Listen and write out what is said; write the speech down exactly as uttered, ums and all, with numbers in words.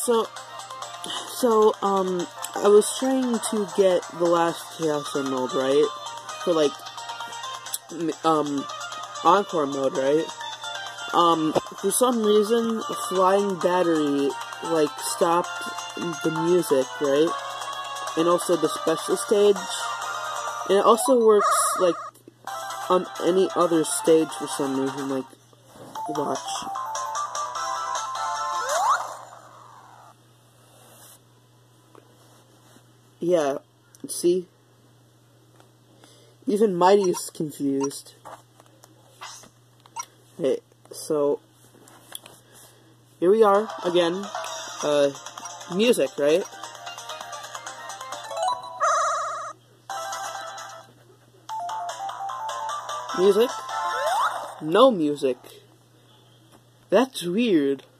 So, so, um, I was trying to get the last Chaos Emerald, right? For, like, um, Encore mode, right? Um, for some reason, Flying Battery, like, stopped the music, right? And also the special stage. And it also works, like, on any other stage for some reason, like, watch. Yeah, see? Even Mighty's confused. Okay, so, here we are, again, uh, music, right? Music? No music. That's weird.